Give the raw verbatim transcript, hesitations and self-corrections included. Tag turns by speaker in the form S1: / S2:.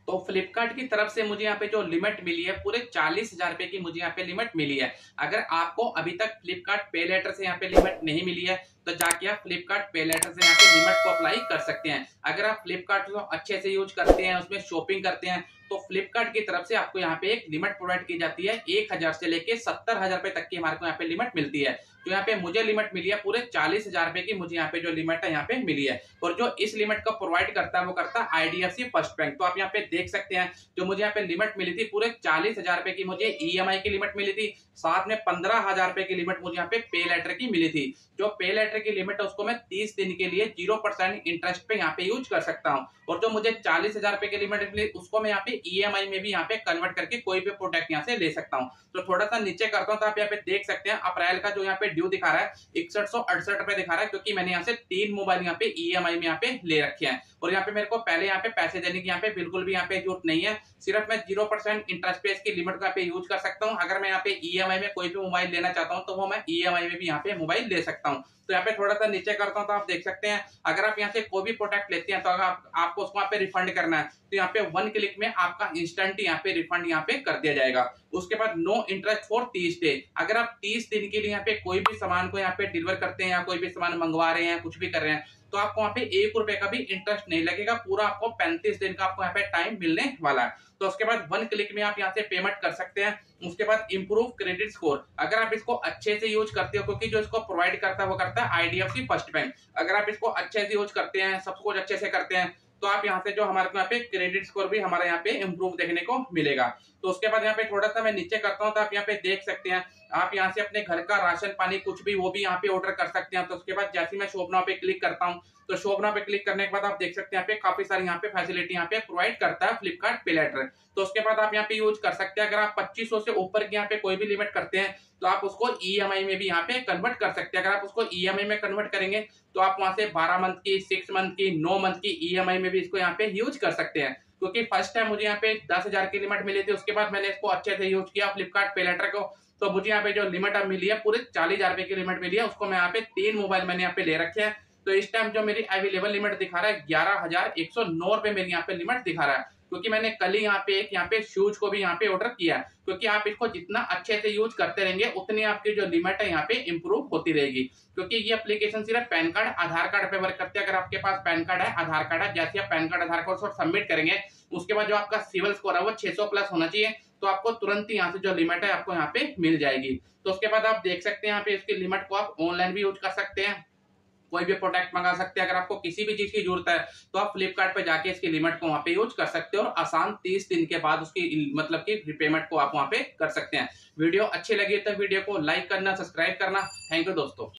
S1: तो फ्लिपकार्ट की तरफ से मुझे यहाँ पे जो लिमिट मिली है पूरे चालीस हजार रुपए की मुझे यहाँ पे लिमिट मिली है। अगर आपको अभी तक फ्लिपकार्ट पे लेटर से यहाँ पे लिमिट नहीं मिली है तो जाके आप फ्लिपकार्ट पे लेटर से यहाँ पे लिमिट को अप्लाई कर सकते हैं। अगर आप फ्लिपकार्ट को अच्छे से यूज करते हैं, उसमें शॉपिंग करते हैं, तो फ्लिपकार्ट की तरफ से आपको यहाँ पे एक लिमिट प्रोवाइड की जाती है। एक हजार से लेके सत्तर हजार रुपए तक की हमारे को यहाँ पे लिमिट मिलती है। तो यहाँ पे मुझे लिमिट मिली है पूरे चालीस हजार रुपए की मुझे यहाँ पे जो लिमिट है यहाँ पे मिली है। और जो इस लिमिट को प्रोवाइड करता है वो करता है आईडीएफसी फर्स्ट बैंक। तो आप यहाँ पे देख सकते हैं जो मुझे यहाँ पे लिमिट मिली थी पूरे चालीस हजार रुपए की मुझे ईएमआई की लिमिट मिली थी, साथ में पंद्रह हजार रुपए की लिमिट मुझे यहाँ पे पे लेटर की मिली थी। जो पे लेटर की लिमिट है उसको मैं तीस दिन के लिए जीरो परसेंट इंटरेस्ट पे यहाँ पे यूज कर सकता हूँ। और जो मुझे चालीस हजार रुपए की लिमिट मिली उसको मैं यहाँ पे ईएमआई में भी यहाँ पे कन्वर्ट करके कोई भी प्रोडक्ट यहाँ से ले सकता हूँ। तो थोड़ा सा नीचे करता हूँ तो आप यहाँ पे देख सकते हैं अप्रैल का जो यहाँ पे ड्यू दिखा रहा है इकसठ सौ अड़सठ रुपए दिखा रहा है, क्योंकि मैंने यहाँ से तीन मोबाइल यहाँ पे ईएमआई में यहाँ पे ले रखे हैं। और यहाँ पे मेरे को पहले यहाँ पे पैसे देने की यहाँ पे बिल्कुल भी यहाँ पे जरूरत नहीं है, सिर्फ मैं जीरो परसेंट इंटरेस्ट पे इसकी लिमिट को यहाँ पे यूज कर सकता हूँ। अगर मैं यहाँ पे ईएमआई में कोई भी मोबाइल लेना चाहता हूँ तो वो मैं ईएमआई में भी यहाँ पे मोबाइल ले सकता हूँ। तो यहाँ पे थोड़ा सा नीचे करता हूँ तो आप देख सकते हैं अगर आप यहाँ से कोई भी प्रोडक्ट लेते हैं तो अगर आप, आपको उसको यहाँ पे रिफंड करना है तो यहाँ पे वन क्लिक में आपका इंस्टेंट यहाँ पे रिफंड यहाँ पे कर दिया जाएगा। उसके बाद नो इंटरेस्ट फॉर तीस डे। अगर आप तीस दिन के लिए यहाँ पे कोई भी सामान को यहाँ पे डिलीवर करते हैं या कोई भी सामान मंगवा रहे हैं, कुछ भी कर रहे हैं, तो आपको वहाँ पे एक रुपए का भी इंटरेस्ट नहीं लगेगा। पूरा आपको पैंतीस दिन का आपको यहाँ पे टाइम मिलने वाला है। तो उसके बाद वन क्लिक में आप यहाँ से पेमेंट कर सकते हैं। उसके बाद इंप्रूव क्रेडिट स्कोर, अगर आप इसको अच्छे से यूज करते हो, क्योंकि जो इसको प्रोवाइड करता है वो करता है आईडीएफसी फर्स्ट बैंक। अगर आप इसको अच्छे से यूज करते हैं, सब कुछ अच्छे से करते हैं, तो आप यहाँ से जो हमारे को यहाँ पे क्रेडिट स्कोर भी हमारा यहाँ पे इंप्रूव देखने को मिलेगा। तो उसके बाद यहाँ पे थोड़ा सा मैं नीचे करता हूँ तो आप यहाँ पे देख सकते हैं आप यहाँ से अपने घर का राशन पानी कुछ भी वो भी यहाँ पे ऑर्डर कर सकते हैं। तो उसके बाद जैसे मैं शॉप नाउ पे क्लिक करता हूँ तो शॉप नाउ पे क्लिक करने के बाद आप देख सकते हैं यहाँ पे काफी सारी यहाँ पे फैसिलिटी यहाँ पे प्रोवाइड करता है फ्लिपकार्ट पे लेटर। तो उसके बाद आप यहाँ पे यूज कर सकते हैं। अगर आप पच्चीस सौ से ऊपर की यहाँ पे कोई भी लिमिट करते हैं तो आप उसको ईएमआई में भी यहाँ पे कन्वर्ट कर सकते हैं। अगर आप उसको ईएमआई में कन्वर्ट करेंगे तो आप वहां से बारह मंथ की, सिक्स मंथ की, नौ मंथ की ईएमआई में भी इसको यहाँ पे यूज कर सकते हैं। क्योंकि फर्स्ट टाइम मुझे यहाँ पे दस हजार की लिमिट मिली थी, उसके बाद मैंने इसको अच्छे से यूज किया फ्लिपकार्ट पे लेटर को, तो मुझे यहाँ पे जो लिमिट अब मिली है पूरे चालीस हजार रुपए की लिमिट मिली है। उसको मैं यहाँ पे तीन मोबाइल मैंने यहाँ पे ले रखे हैं। तो इस टाइम जो मेरी अवेलेबल लिमिट दिखा रहा है ग्यारह हजार एक सौ नौ रुपए मेरी यहाँ पे लिमिट दिखा रहा है, क्योंकि मैंने कल ही यहाँ पे एक यहाँ पे शूज को भी यहाँ पे ऑर्डर किया है। क्योंकि आप इसको जितना अच्छे से यूज करते रहेंगे उतनी आपकी जो लिमिट है यहाँ पे इंप्रूव होती रहेगी। क्योंकि ये एप्लीकेशन सिर्फ पैन कार्ड आधार कार्ड पे वर्क करती है। अगर आपके पास पैन कार्ड है, आधार कार्ड है, जैसे आप PAN card Aadhaar card submit करेंगे उसके बाद जो आपका सिविल स्कोर है वो छह सौ प्लस होना चाहिए, तो आपको तुरंत ही यहाँ से जो लिमिट है आपको यहाँ पे मिल जाएगी। तो उसके बाद आप देख सकते हैं यहाँ पे इसकी लिमिट को आप ऑनलाइन भी यूज कर सकते हैं, कोई भी प्रोडक्ट मंगा सकते हैं। अगर आपको किसी भी चीज की जरूरत है तो आप फ्लिपकार्ट पे जाके इसकी लिमिट को वहां पे यूज कर सकते हो और आसान तीस दिन के बाद उसकी मतलब की रिपेमेंट को आप वहां पे कर सकते हैं। वीडियो अच्छी लगी तो वीडियो को लाइक करना, सब्सक्राइब करना। थैंक यू दोस्तों।